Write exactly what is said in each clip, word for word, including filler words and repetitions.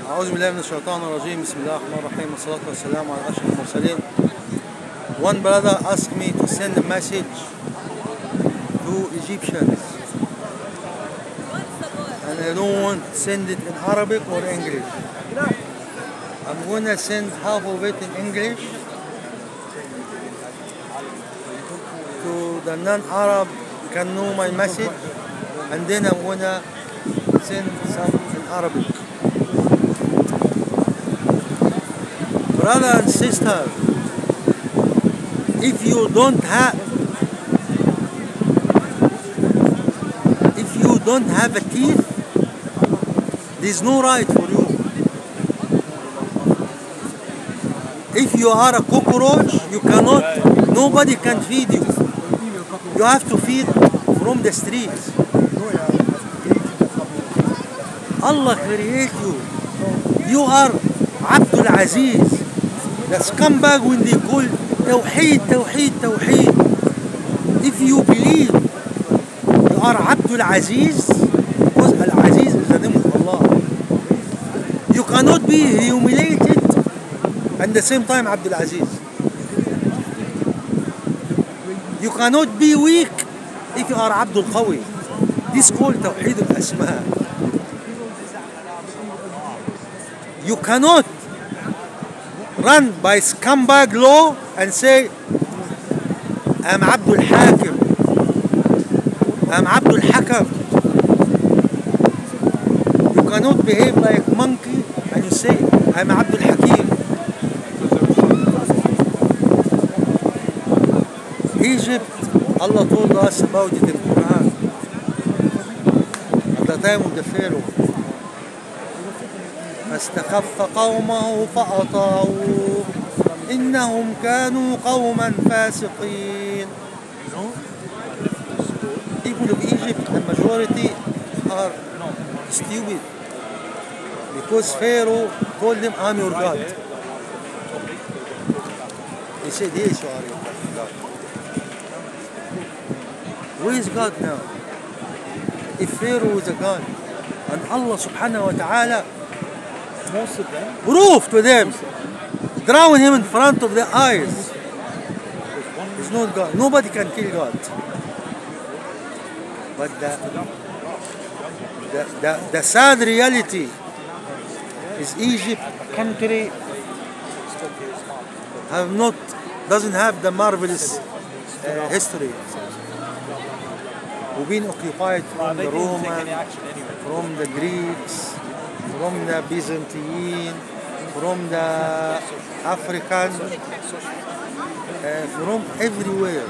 أعوذ بالله من الشيطان الرجيم. بسم الله الرحمن الرحيم والصلاة والسلام على أشرف المرسلين. One brother asked me to send a message to Egyptians, and I don't want to send it in Arabic or English. I'm gonna send half of it in English to the non-Arab can know my message, and then I'm gonna send some in Arabic. Brother and sister, if you don't have if you don't have a teeth, there's no right for you. If you are a cockroach, you cannot, nobody can feed you. You have to feed from the streets. Allah created you. You are Abdul Aziz. The scumbag when they call Tawheed, Tawheed, Tawheed. If you believe you are Abdul Aziz, because Al Aziz is the name of Allah, you cannot be humiliated and at the same time Abdul Aziz. You cannot be weak if you are Abdul Qawi. This is called Tawheed al-Asma. You cannot run by scumbag law and say, I'm Abdul Hakim, I'm Abdul Hakam. You cannot behave like monkey and you say, I'm Abdul Hakim. Egypt, Allah told us about it in Quran at the time of the Pharaoh. فاستخف قومه فأطاعوه إنهم كانوا قوما فاسقين. People of Egypt, the majority are stupid because Pharaoh told them, I'm your God. He said, yes, you are your God. Where is God now? If Pharaoh is a God and Allah subhanahu wa ta'ala prove to them, drown him in front of their eyes, he's not God. Nobody can kill God. But the, the, the, the sad reality is Egypt, a country, have not, doesn't have the marvelous uh, history. We've been occupied from the Roman, from the Greeks, from the Byzantine, from the African, uh, from everywhere.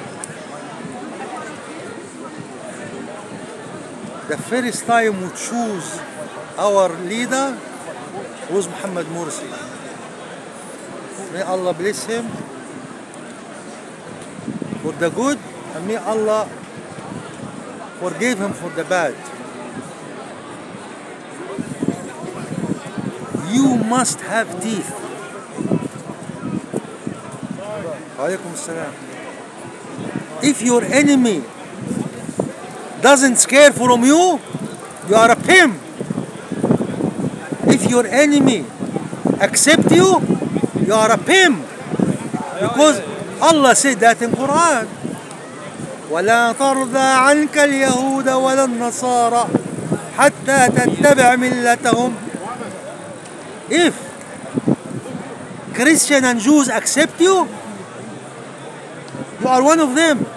The first time we choose our leader was Muhammad Morsi. May Allah bless him for the good, and may Allah forgive him for the bad. You must have teeth. If your enemy doesn't scare from you, you are a pimp. If your enemy accept you, you are a pimp. Because Allah said that in Quran. ولا ترضى عنك اليهود ولا النصارى حتى تتبع ملتهم. If Christian and Jews accept you, you are one of them.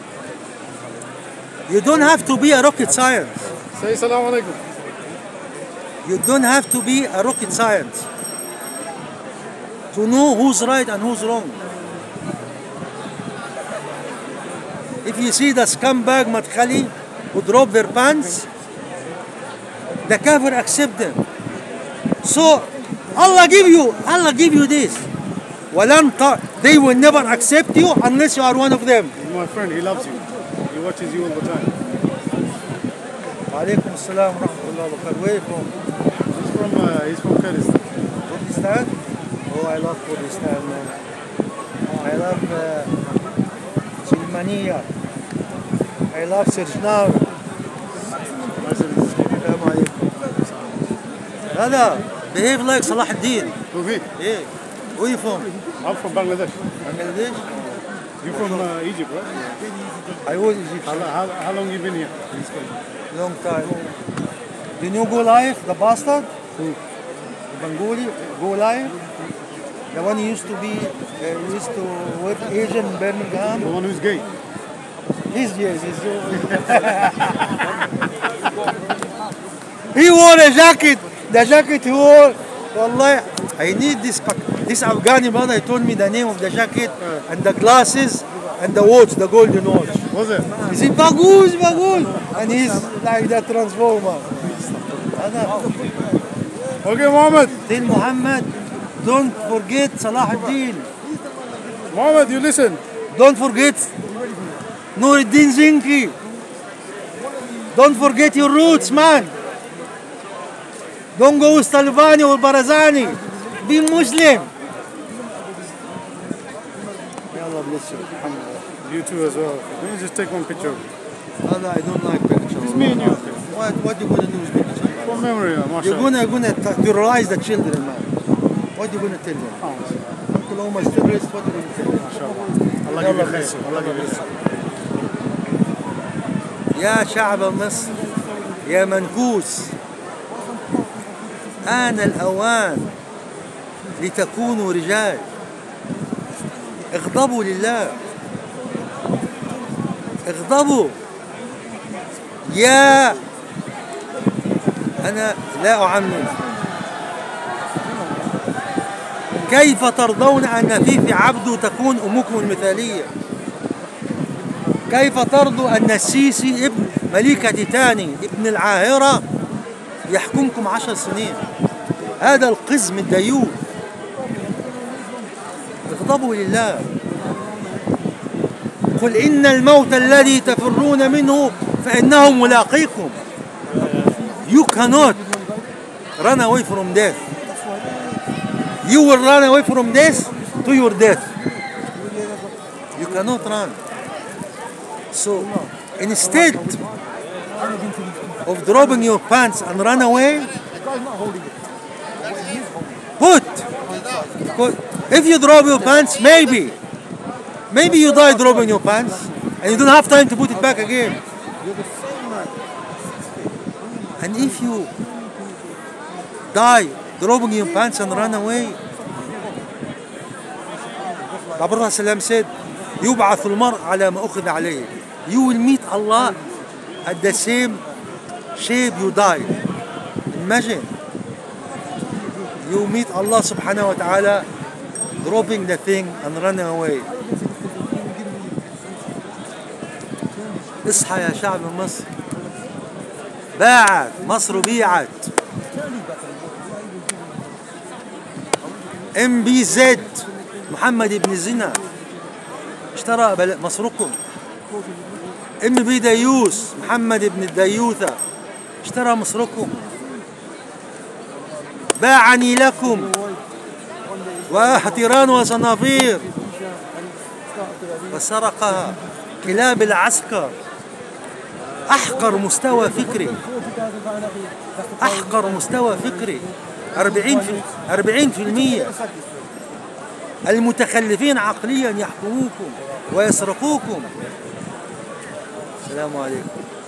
You don't have to be a rocket science. Say salam alaikum. You don't have to be a rocket science to know who's right and who's wrong. If you see the scumbag Madkhali who drop their pants, the kafir accept them. So Allah give you, Allah give you this. They will never accept you unless you are one of them. He's my friend, he loves you. He watches you all the time. Wa alaikum assalam wa rahmatullahi wa barakatuh. Where are you from? He's from, uh, he's from Kurdistan. Kurdistan? Oh, I love Kurdistan, man. I love uh, Silmania. I love Sirjnar. Brother, behave like Salah ad-Din. Tawfiq. Yeah. Where you from? I'm from Bangladesh. Bangladesh? You from uh, Egypt, right? I was How, Egyptian. how, how long you been here? Long time. The new Go Live, the bastard? Who? The Bengali, Go Live? The one who used to be, uh, used to work Asian in The Birmingham? one who's gay. He's yes, he's He wore a jacket. The jacket he wore. Wallahi, I need this pack. This Afghani brother, he told me the name of the jacket and the glasses and the watch, the golden watch. Was it? He said, Baguz, Baguz. And he's like that transformer. Okay, Mohammed. Tell Muhammad, don't forget Salah ad-Din. Mohammed, you listen. Don't forget Nuruddin Zinki. Don't forget your roots, man. Don't go with Talvani or Barazani. Be Muslim. May Allah bless you. You too as well. Let me just take one picture. Allah, I don't like pictures. It's me and you. What, what you gonna do with pictures? For memory, uh, You're mashallah. gonna, gonna terrorize the children, man. What you gonna tell them? Oklahoma is terrorist, what you gonna tell them? Mashallah. Allah give you khair. Allah give you khair. يا شعب مصر يا منكوس، آن الأوان لتكونوا رجال. اغضبوا لله، اغضبوا. يا أنا لا أعمم. كيف ترضون أن فيفي عبده تكون أمكم المثالية؟ كيف ترضوا أن السيسي ابن ملكة تاني ابن العاهرة يحكمكم عشر سنين؟ هذا القزم الديوث. اغضبوا لله. قل إن الموت الذي تفرون منه فإنه ملاقيكم. You cannot run away from death. You will run away from death to your death. You cannot run. So instead of dropping your pants and run away, put. If you drop your pants, maybe, maybe you die dropping your pants, and you don't have time to put it back again. And if you die dropping your pants and run away, the Prophet said, يبعث المرء على ما أخذ عليه. You will meet Allah at the same shape you died. Imagine. You meet Allah subhanahu wa ta'ala dropping the thing and running away. اصحى يا شعب مصر. باعت مصر، بيعت. ام بي زد محمد بن زنا اشترى مصركم. ام بي ديوس محمد بن الديوثة اشترى مصركم. باعني لكم واحتران وصنافير وسرقها كلاب العسكر. أحقر مستوى فكري، أحقر مستوى فكري. أربعين في أربعين في المية المتخلفين عقليا يحكموكم ويسرقوكم. السلام عليكم.